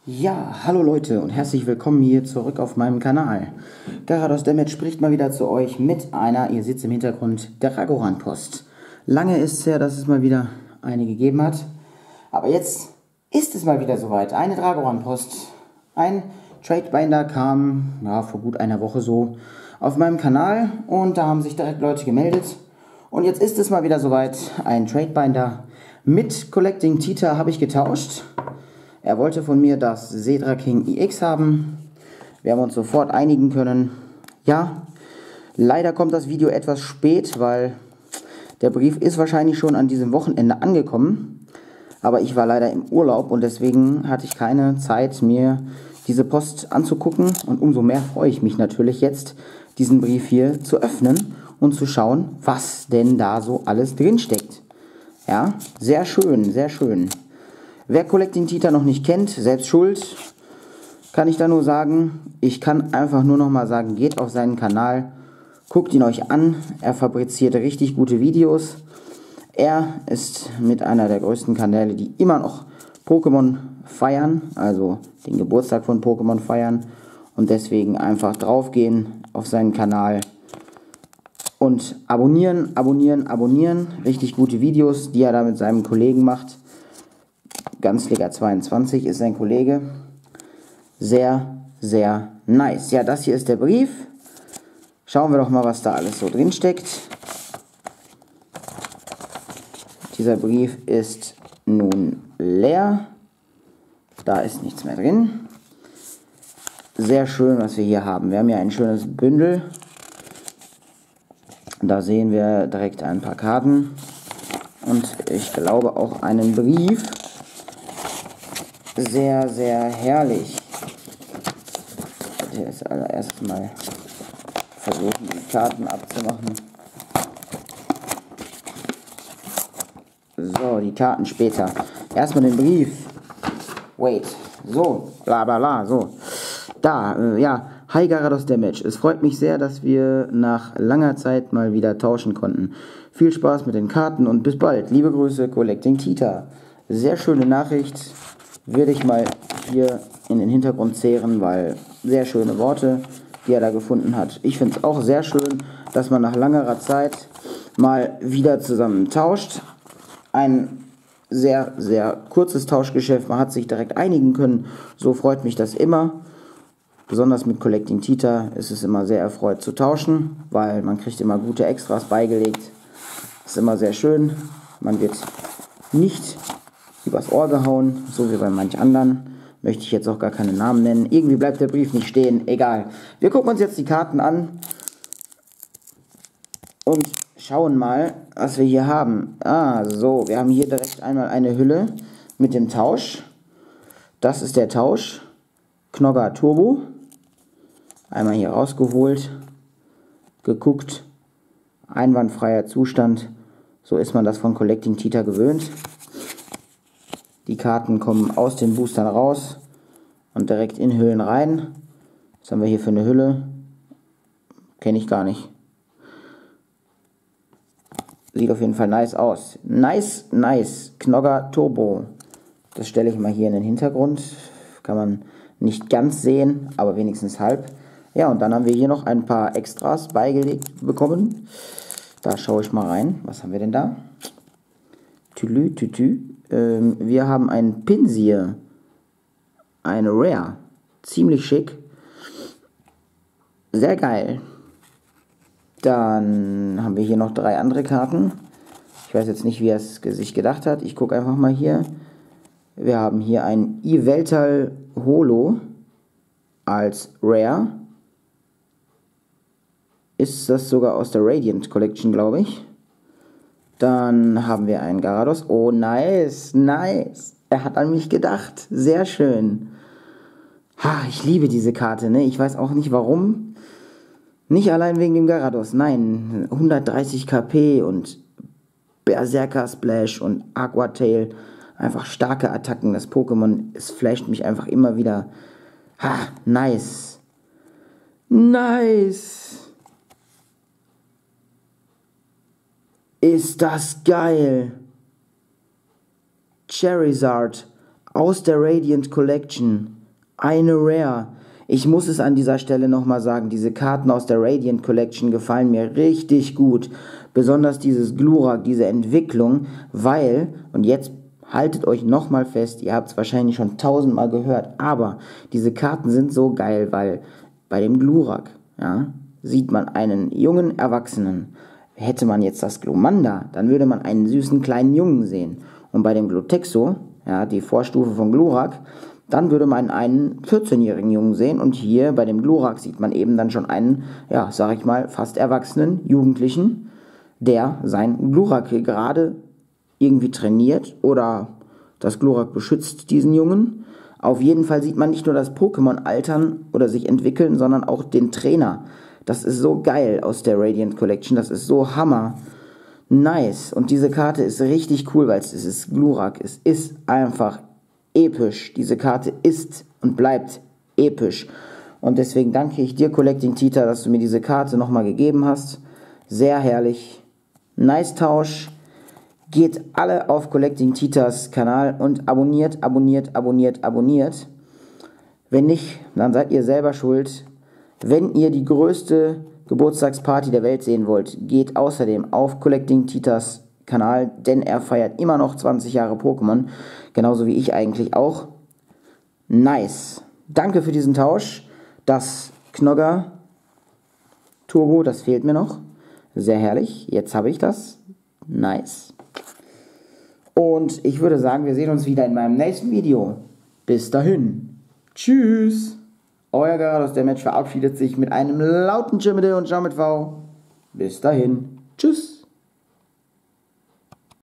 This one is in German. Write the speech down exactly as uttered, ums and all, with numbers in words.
Ja, hallo Leute und herzlich willkommen hier zurück auf meinem Kanal. Garados Damage spricht mal wieder zu euch mit einer, ihr seht im Hintergrund, Dragoran-Post. Lange ist es her, dass es mal wieder eine gegeben hat, aber jetzt ist es mal wieder soweit. Eine Dragoran-Post. Ein Tradebinder kam, ja, vor gut einer Woche so auf meinem Kanal und da haben sich direkt Leute gemeldet. Und jetzt ist es mal wieder soweit. Ein Tradebinder mit Collecting Tita habe ich getauscht. Er wollte von mir das Sedra King I X haben. Wir haben uns sofort einigen können. Ja, leider kommt das Video etwas spät, weil der Brief ist wahrscheinlich schon an diesem Wochenende angekommen. Aber ich war leider im Urlaub und deswegen hatte ich keine Zeit, mir diese Post anzugucken. Und umso mehr freue ich mich natürlich jetzt, diesen Brief hier zu öffnen und zu schauen, was denn da so alles drin steckt. Ja, sehr schön, sehr schön. Wer Collecting Tita noch nicht kennt, selbst schuld, kann ich da nur sagen. Ich kann einfach nur noch mal sagen, geht auf seinen Kanal, guckt ihn euch an. Er fabriziert richtig gute Videos. Er ist mit einer der größten Kanäle, die immer noch Pokémon feiern, also den Geburtstag von Pokémon feiern. Und deswegen einfach draufgehen auf seinen Kanal und abonnieren, abonnieren, abonnieren. Richtig gute Videos, die er da mit seinem Kollegen macht. Ganzliga zweiundzwanzig ist sein Kollege. Sehr, sehr nice. Ja, das hier ist der Brief. Schauen wir doch mal, was da alles so drin steckt. Dieser Brief ist nun leer. Da ist nichts mehr drin. Sehr schön, was wir hier haben. Wir haben hier ein schönes Bündel. Da sehen wir direkt ein paar Karten. Und ich glaube auch einen Brief. Sehr, sehr herrlich. Ich werde jetzt allererstes mal versuchen, die Karten abzumachen. So, die Karten später. Erstmal den Brief. Wait. So, bla bla bla. So. Da, äh, ja. Hi Garados Damage. Es freut mich sehr, dass wir nach langer Zeit mal wieder tauschen konnten. Viel Spaß mit den Karten und bis bald. Liebe Grüße, Collecting Tita. Sehr schöne Nachricht. Würde ich mal hier in den Hintergrund zehren, weil sehr schöne Worte, die er da gefunden hat. Ich finde es auch sehr schön, dass man nach langer Zeit mal wieder zusammen tauscht. Ein sehr, sehr kurzes Tauschgeschäft, man hat sich direkt einigen können. So freut mich das immer. Besonders mit Collecting Tita ist es immer sehr erfreut zu tauschen, weil man kriegt immer gute Extras beigelegt. Ist immer sehr schön. Man wird nicht übers Ohr gehauen, so wie bei manch anderen. Möchte ich jetzt auch gar keine Namen nennen. Irgendwie bleibt der Brief nicht stehen, egal. Wir gucken uns jetzt die Karten an und schauen mal, was wir hier haben. Ah, so, wir haben hier direkt einmal eine Hülle mit dem Tausch. Das ist der Tausch. Knogger Turbo. Einmal hier rausgeholt, geguckt. Einwandfreier Zustand. So ist man das von Collecting Tita gewöhnt. Die Karten kommen aus den Boostern raus und direkt in Hüllen rein. Was haben wir hier für eine Hülle? Kenne ich gar nicht. Sieht auf jeden Fall nice aus. Nice, nice. Knogger Turbo. Das stelle ich mal hier in den Hintergrund. Kann man nicht ganz sehen, aber wenigstens halb. Ja, und dann haben wir hier noch ein paar Extras beigelegt bekommen. Da schaue ich mal rein. Was haben wir denn da? Tülü, tütü. Ähm, wir haben einen Pinsir. Eine Rare. Ziemlich schick. Sehr geil. Dann haben wir hier noch drei andere Karten. Ich weiß jetzt nicht, wie er es sich gedacht hat. Ich gucke einfach mal hier. Wir haben hier ein Yveltal Holo als Rare. Ist das sogar aus der Radiant Collection, glaube ich. Dann haben wir einen Garados. Oh, nice, nice. Er hat an mich gedacht. Sehr schön. Ha, ich liebe diese Karte, ne? Ich weiß auch nicht warum. Nicht allein wegen dem Garados. Nein, hundertdreißig KP und Berserker Splash und Aqua Tail. Einfach starke Attacken. Das Pokémon, es flasht mich einfach immer wieder. Ha, nice. Nice. Ist das geil. Charizard aus der Radiant Collection. eine Rare. Ich muss es an dieser Stelle nochmal sagen, diese Karten aus der Radiant Collection gefallen mir richtig gut. Besonders dieses Glurak, diese Entwicklung, weil, und jetzt haltet euch nochmal fest, ihr habt es wahrscheinlich schon tausendmal gehört, aber diese Karten sind so geil, weil bei dem Glurak, ja, sieht man einen jungen Erwachsenen. Hätte man jetzt das Glumanda, dann würde man einen süßen kleinen Jungen sehen. Und bei dem Glutexo, ja, die Vorstufe von Glurak, dann würde man einen vierzehnjährigen Jungen sehen. Und hier bei dem Glurak sieht man eben dann schon einen, ja, sag ich mal, fast erwachsenen Jugendlichen, der sein Glurak gerade irgendwie trainiert oder das Glurak beschützt diesen Jungen. Auf jeden Fall sieht man nicht nur das Pokémon altern oder sich entwickeln, sondern auch den Trainer. Das ist so geil aus der Radiant Collection, das ist so Hammer. Nice. Und diese Karte ist richtig cool, weil es ist Glurak. Es ist einfach episch. Diese Karte ist und bleibt episch. Und deswegen danke ich dir, Collecting Tita, dass du mir diese Karte nochmal gegeben hast. Sehr herrlich. Nice Tausch. Geht alle auf Collecting Titas Kanal und abonniert, abonniert, abonniert, abonniert. Wenn nicht, dann seid ihr selber schuld. Wenn ihr die größte Geburtstagsparty der Welt sehen wollt, geht außerdem auf Collecting Titas Kanal, denn er feiert immer noch zwanzig Jahre Pokémon, genauso wie ich eigentlich auch. Nice. Danke für diesen Tausch. Das Knogger Turbo, das fehlt mir noch. Sehr herrlich. Jetzt habe ich das. Nice. Und ich würde sagen, wir sehen uns wieder in meinem nächsten Video. Bis dahin. Tschüss. Euer Garados, der Match verabschiedet sich mit einem lauten Tschüss und Ciao mit V. Bis dahin. Tschüss.